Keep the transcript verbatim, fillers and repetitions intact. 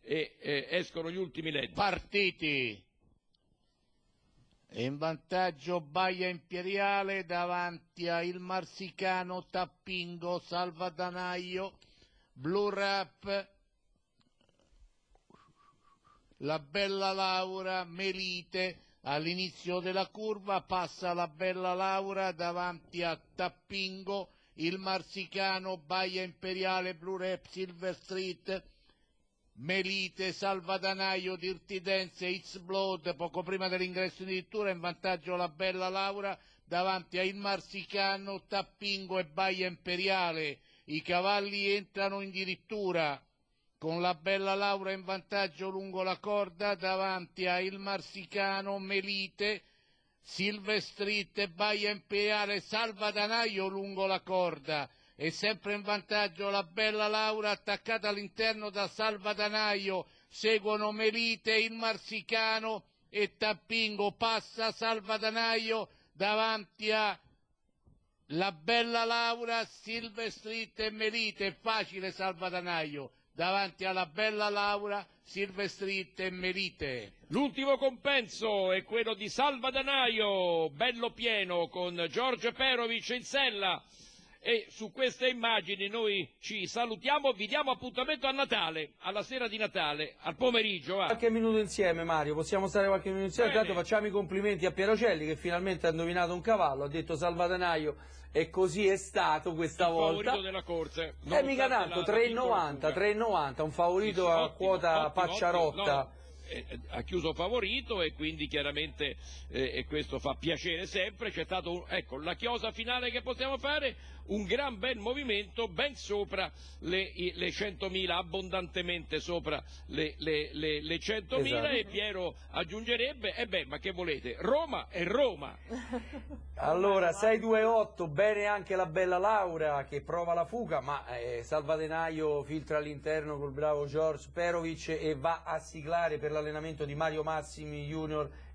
e eh, escono gli ultimi led. Partiti. In vantaggio Baia Imperiale davanti a Il Marsicano, Tappingo, Salvadanaio, Blue Rap, La Bella Laura, Melite. All'inizio della curva passa La Bella Laura davanti a Tappingo, Il Marsicano, Baia Imperiale, Blue Rap, Silver Street, Melite, Salvadanaio, Dirty Dance e It's Blood. Poco prima dell'ingresso in dirittura in vantaggio La Bella Laura davanti a Il Marsicano, Tappingo e Baia Imperiale. I cavalli entrano in dirittura con La Bella Laura in vantaggio lungo la corda davanti a Il Marsicano, Melite, Silver Street e Baia Imperiale, Salvadanaio lungo la corda. E sempre in vantaggio La Bella Laura attaccata all'interno da Salvadanaio, seguono Melite, Il Marsicano e Tappingo. Passa Salvadanaio davanti a La Bella Laura, Silver Street e Melite. È facile Salvadanaio davanti alla Bella Laura, Silver Street e Melite. L'ultimo compenso è quello di Salvadanaio, bello pieno, con Giorgio Perovic in sella. E su queste immagini noi ci salutiamo, vi diamo appuntamento a Natale, alla sera di Natale, al pomeriggio. Va. Qualche minuto insieme, Mario, possiamo stare qualche minuto insieme? Bene. Intanto facciamo i complimenti a Pierocelli che finalmente ha indovinato un cavallo, ha detto Salvadanaio e così è stato questa il volta. favorito della corsa. E mica tanto, tre e novanta, tre e novanta, un favorito sì, sì, a ottimo, quota ottimo, Pacciarotta. ottimo, no. Ha chiuso favorito e quindi chiaramente eh, e questo fa piacere sempre. C'è stato un, ecco la chiosa finale che possiamo fare, un gran bel movimento ben sopra le, le centomila, abbondantemente sopra le, le, le, le centomila. Esatto. E Piero aggiungerebbe, e eh beh, ma che volete, Roma è Roma. Allora sei due otto, bene anche La Bella Laura che prova la fuga, ma eh, Salvadanaio filtra all'interno col bravo George Perovic e va a siglare per l'allenamento di Mario Massimi Junior